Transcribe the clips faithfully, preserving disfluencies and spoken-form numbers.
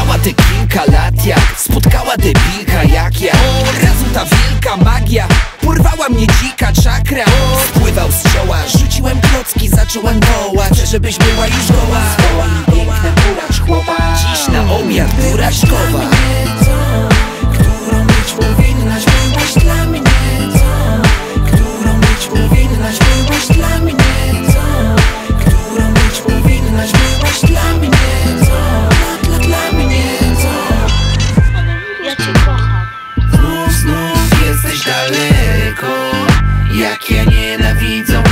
Miała te kilka lat jak spotkała debilka jak ja. Razu ta wielka magia porwała mnie dzika czakra. Spływał z czoła, rzuciłem klocki, zacząłem wołać, żebyś była już goła. Zwoła mi piękna buracz chłopa, dziś na obiad buraczkowa. Którą być powinnaś, byłaś dla mnie tą. Którą być powinnaś, byłaś dla mnie tą. Którą być powinnaś, byłaś dla mnie tą. Dla, dla, dla mnie tą. Ja cię kocham. Znów, znów jesteś daleko. Jak ja nienawidzę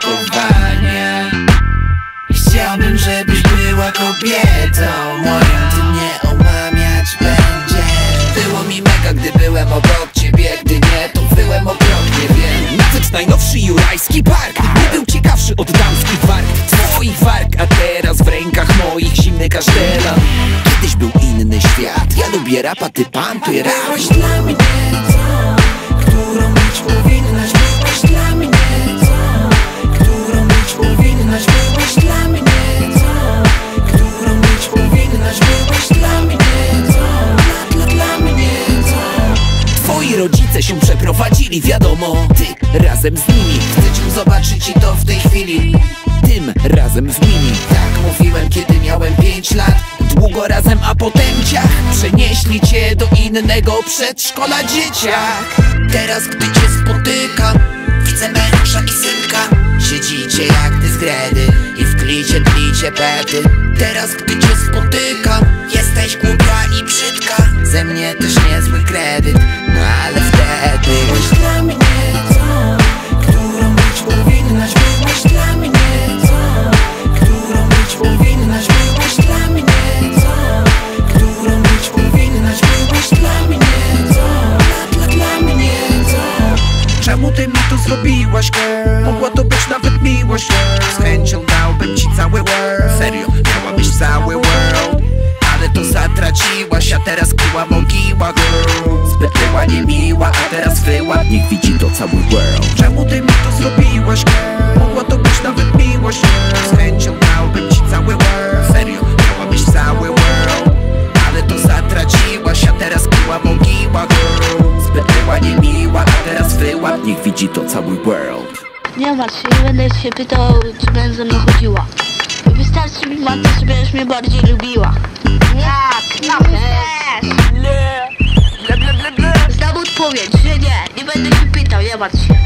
leżakowania. Chciałbym, żebyś była kobietą moją, ty mnie omamiać będziesz. Było mi mega, gdy byłem obok ciebie, gdy nie, to byłem okropnie, wiem. Nawet najnowszy jurajski park nie był ciekawszy od damskich warg, twoich warg, a teraz w rękach moich zimny kasztelan. Kiedyś był inny świat, ja lubię rapa, ty pantuj rap. Byłaś dla mnie tą, którą być powinnaś, byłaś dla mnie tą. Którą być powinnaś, byłaś dla mnie tą. Którą być powinnaś, byłaś dla mnie tą. Dla, dla, dla mnie tą. Twoi rodzice się przeprowadzili, wiadomo, ty razem z nimi. Chcę cię zobaczyć i to w tej chwili. Tym razem z nimi. Tak mówiłem, kiedy miałem pięć lat. Długo razem, a potem ciach przenieśli cię do innego przedszkola, dzieciak. Teraz gdy cię spotykam, widzę męża i synka. Siedzicie jak ty z gredy i w klicie tlicie pety. Teraz gdy cię spotykam, jesteś głupia i brzydka. Ze mnie też niezły kredyt, no ale wtedy byłaś dla mnie tą, którą być powinnaś, byłaś dla mnie tą. Którą być powinnaś, byłaś dla mnie tą. Którą być powinnaś, byłaś dla mnie tą. Dla, dla, dla mnie tą. Czemu ty mi to zrobiłaś, girl? Mogła to być nawet miłość, girl. Z chęcią dałbym ci cały world. Serio, miałabyś cały world. Ale to zatraciłaś, a teraz kryła mogiła, girl. Zbyt była niemiła, a teraz wyła. Niech widzi to cały world. Czemu ty mi to zrobiłaś, girl? Mogła to być nawet miłość, girl. Z chęcią dałbym ci cały world. Serio, miałabyś cały world. Ale to zatraciłaś, a teraz kryła mogiła, girl. Zbyt była niemiła, a teraz wyła. Niech widzi to cały world. Nie martw się, nie będę się pytał, czy będę ze mną chodziła. Wystarczy mi matce, że będziesz mnie bardziej lubiła. Jak? No też. Znam odpowiedź, że nie, nie będę się pytał, nie martw się.